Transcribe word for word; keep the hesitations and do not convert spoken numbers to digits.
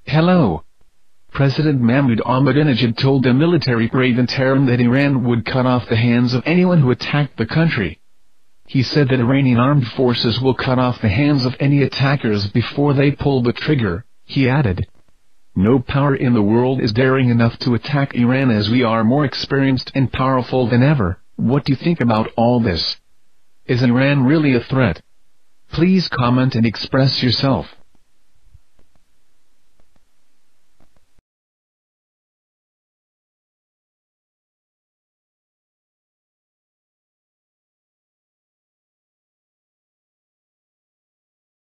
Hello. President Mahmoud Ahmadinejad told a military parade in Tehran that Iran would cut off the hands of anyone who attacked the country. He said that Iranian armed forces will cut off the hands of any attackers before they pull the trigger. He added, "No power in the world is daring enough to attack Iran, as we are more experienced and powerful than ever." What do you think about all this? Is Iran really a threat? Please comment and express yourself.